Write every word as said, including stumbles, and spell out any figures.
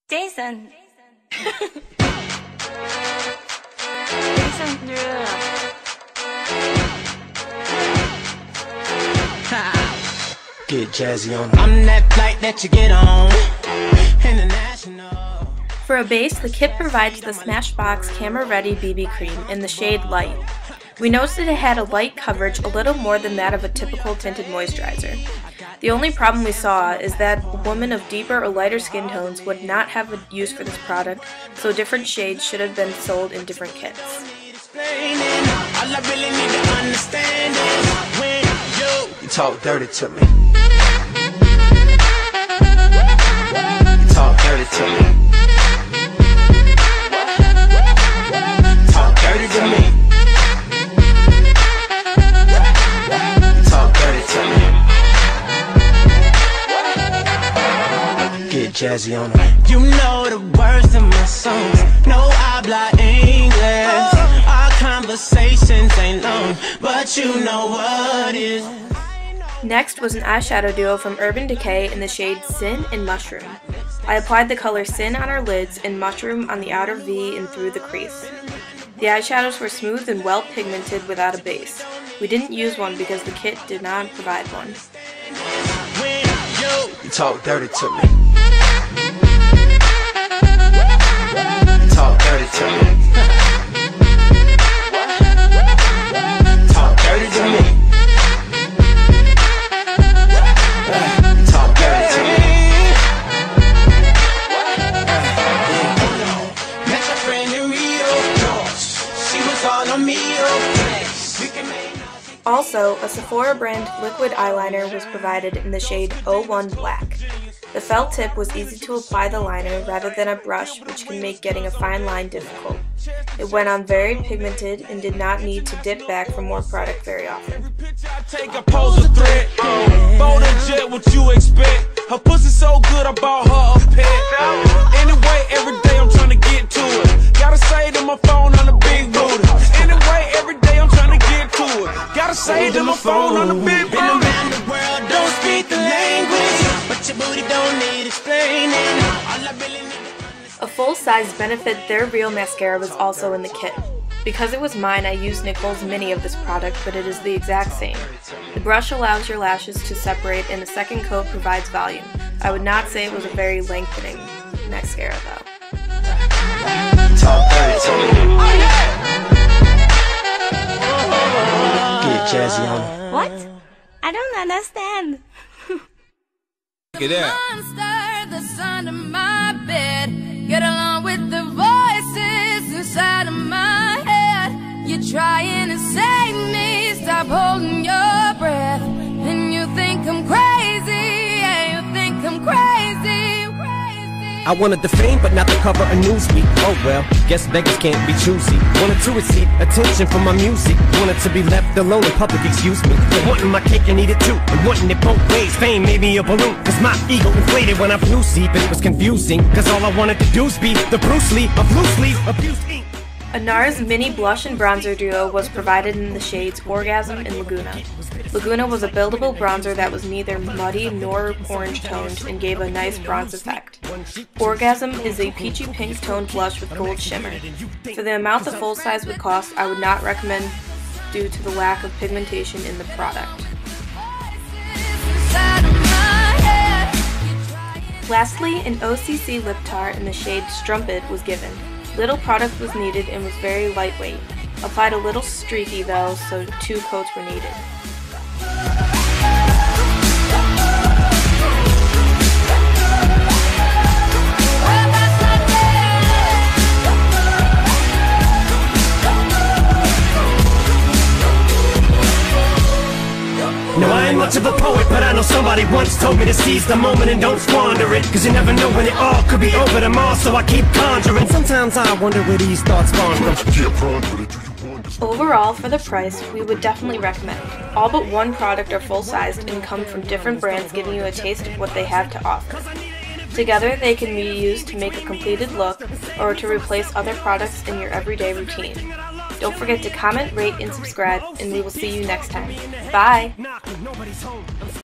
Jason. Jason threw up. Get jazzy on. I'm that flight that you get on. International. For a base, the kit provides the Smashbox Camera Ready B B Cream in the shade Light. We noticed that it had a light coverage a little more than that of a typical tinted moisturizer. The only problem we saw is that a woman of deeper or lighter skin tones would not have a use for this product, so different shades should have been sold in different kits. You talk dirty to me. You talk dirty to me. Talk dirty to me. You talk dirty to me. Get jazzy on them. You know the words of my songs. No habla English. Our conversations ain't long, but you know what is. Next was an eyeshadow duo from Urban Decay in the shade Sin and Mushroom. I applied the color Sin on our lids and Mushroom on the outer V and through the crease. The eyeshadows were smooth and well pigmented without a base. We didn't use one because the kit did not provide one. You talk dirty to me. You talk dirty to me. Talk dirty to me. Talk dirty to me. Met your friend in Rio. She was all on me. Also, a Sephora brand liquid eyeliner was provided in the shade oh one Black. The felt tip was easy to apply the liner rather than a brush, which can make getting a fine line difficult. It went on very pigmented and did not need to dip back for more product very often. Take a pose of threat, bold and jet, what you expect? Her pussy so good, I bought her a pet. Anyway, every day I'm trying to get to it. Gotta say to my phone on the big booty. Anyway, every day I'm trying to get to it. Gotta say to my phone on the big booty. Been around the world, don't speak the language, but your booty don't need explaining. All I really need. A full-size Benefit They're Real mascara was also in the kit. Because it was mine, I used Nicole's mini of this product, but it is the exact same. The brush allows your lashes to separate and the second coat provides volume. I would not say it was a very lengthening mascara though. Talk dirty to me. Get jazzy on them. What? I don't understand. Get out. Monster that's under my bed. Get along with the voices inside of my head. You're trying to save me. Stop holding your breath. And you think I'm crazy. Yeah, you think I'm crazy. crazy. I wanted the fame, but not the cover of Newsweek. Oh well, guess beggars can't be choosy. Wanted to receive attention from my music. Wanted to be left alone in public, excuse me. But wanting my cake and eat it too. And wanting it both ways. Fame made me a balloon. Cause my ego inflated when I flew see. But it was confusing. Cause all I wanted to do was be the Bruce Lee of loose leaf abuse ink. A NARS mini blush and bronzer duo was provided in the shades Orgasm and Laguna. Laguna was a buildable bronzer that was neither muddy nor orange toned and gave a nice bronze effect. Orgasm is a peachy pink toned blush with gold shimmer. For the amount the full size would cost, I would not recommend due to the lack of pigmentation in the product. Lastly, an O C C lip tar in the shade Strumpet was given. Little product was needed and was very lightweight. Applied a little streaky though, so two coats were needed. No, I ain't much of a poet, but I know somebody once told me to seize the moment and don't squander it. Cause you never know when it all could be over tomorrow, so I keep conjuring. Sometimes I wonder where these thoughts spawn from. Overall, for the price, we would definitely recommend. All but one product are full-sized and come from different brands, giving you a taste of what they have to offer. Together, they can be used to make a completed look or to replace other products in your everyday routine. Don't forget to comment, rate, and subscribe, and we will see you next time. Bye!